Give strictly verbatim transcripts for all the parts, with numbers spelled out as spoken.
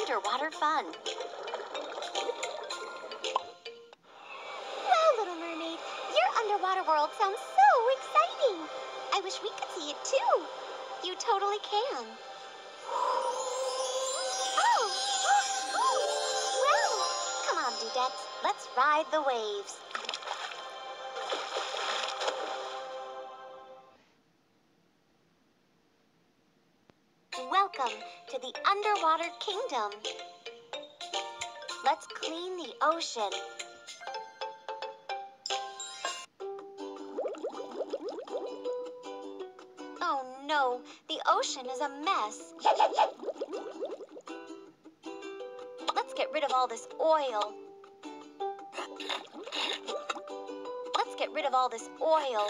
underwater fun. Wow, Little Mermaid, your underwater world sounds so exciting. I wish we could see it too. You totally can. Oh, oh, wow. Come on, dudettes, let's ride the waves. Welcome to the underwater kingdom. Let's clean the ocean. Oh no, the ocean is a mess. Let's get rid of all this oil. Let's get rid of all this oil.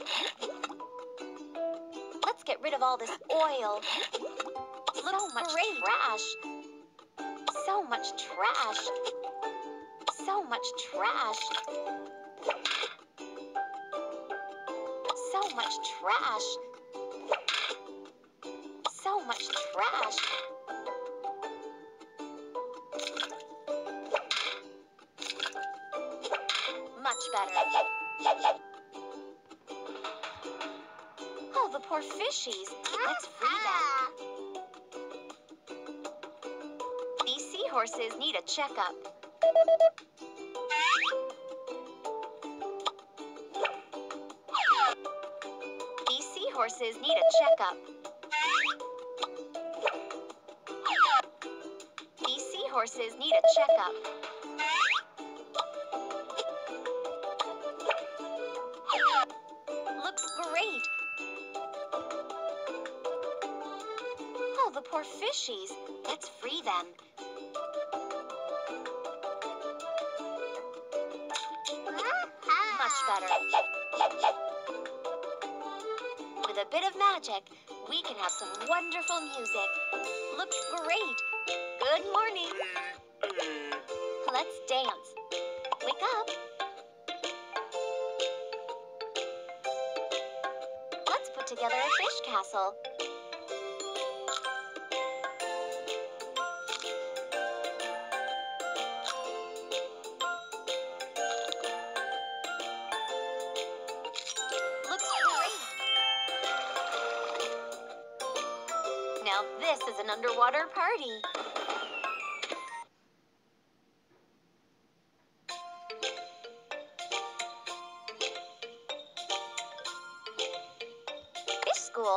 Let's get rid of all this oil. So much trash. So much trash. So much trash. So much trash. So much trash. Much better. Oh, the poor fishies. Let's free them. These seahorses need a checkup. These seahorses need a checkup. These seahorses need a checkup. Looks great. Oh, the poor fishies. Let's free them. Much better. With a bit of magic, we can have some wonderful music. Looks great. Good morning. Let's dance. Wake up. Let's put together a fish castle. Now this is an underwater party. Fish school.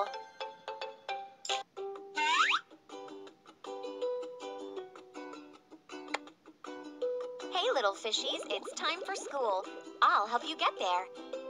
Hey, little fishies, it's time for school. I'll help you get there.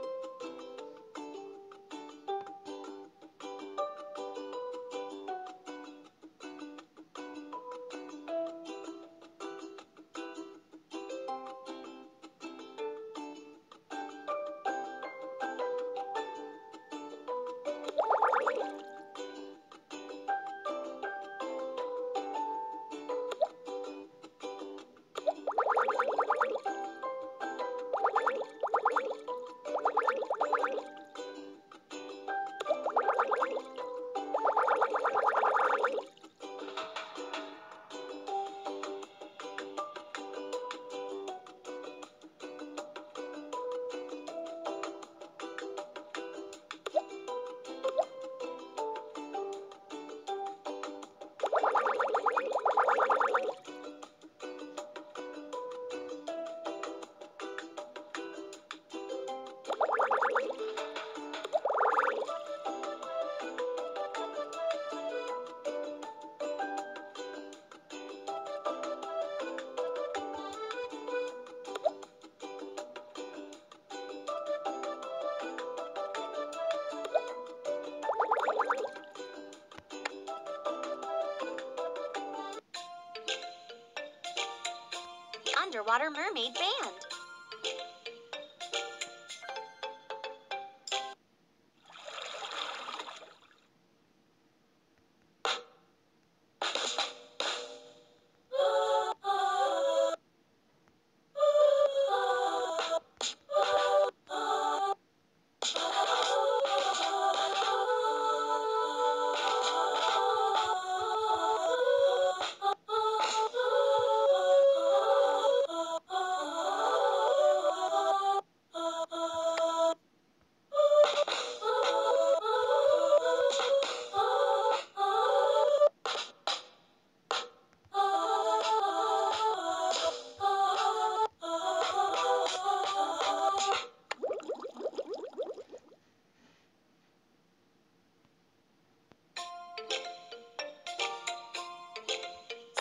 Underwater Mermaid Band.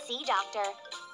sea doctor.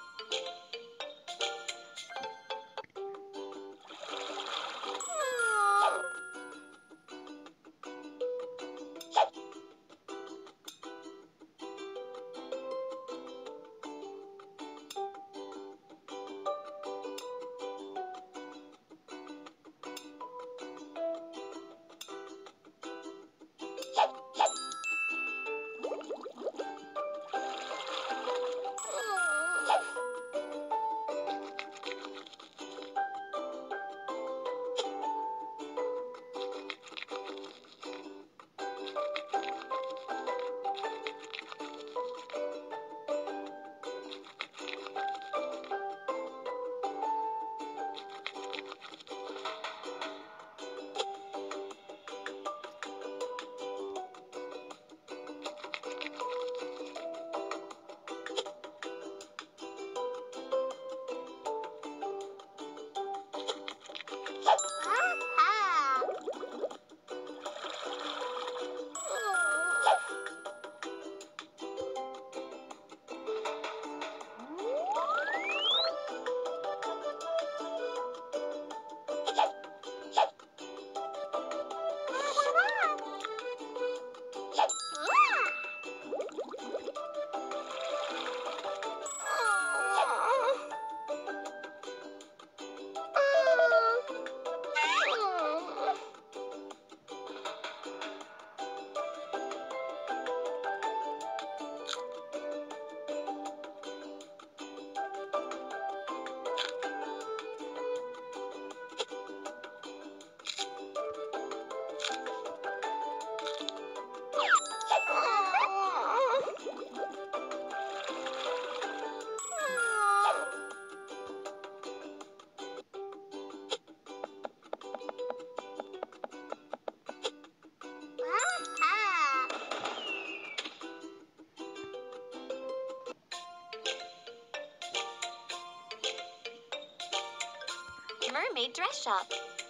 Mermaid dress shop.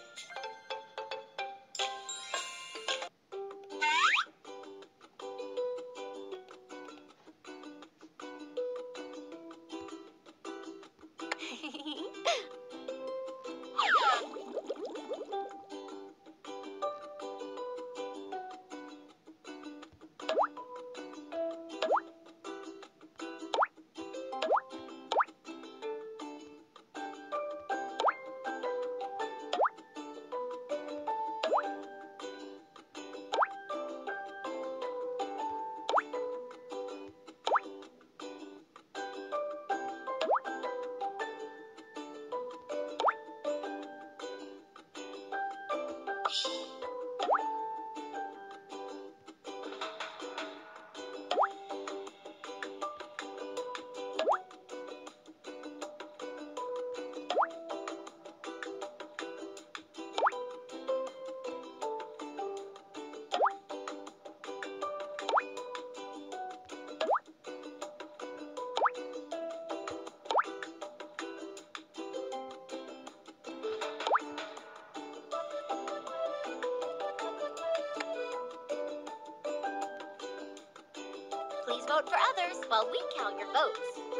Please vote for others while we count your votes.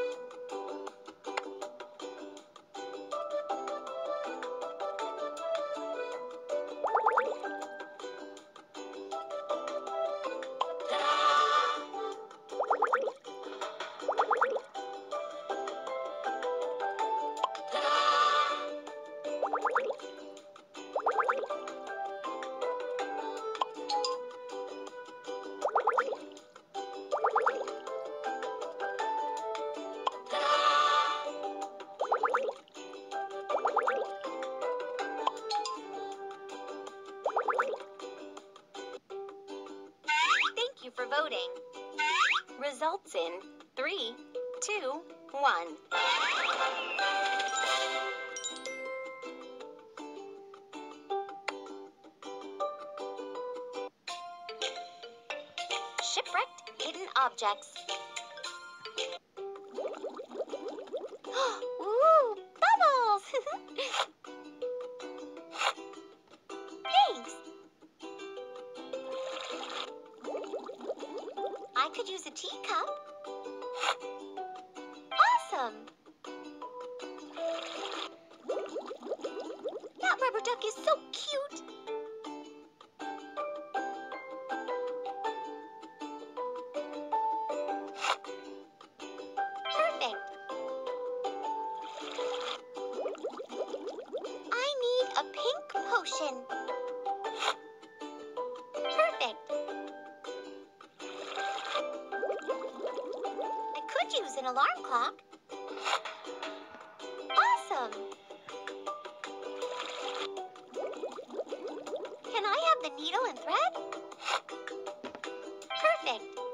Thank you for voting. Results in three, two, one. Shipwrecked hidden objects. Ooh, bubbles! Thanks. I could use a teacup. Awesome! That rubber duck is so cute! Perfect! I need a pink potion. Perfect! I could use an alarm clock. Awesome! Can I have the needle and thread? Perfect!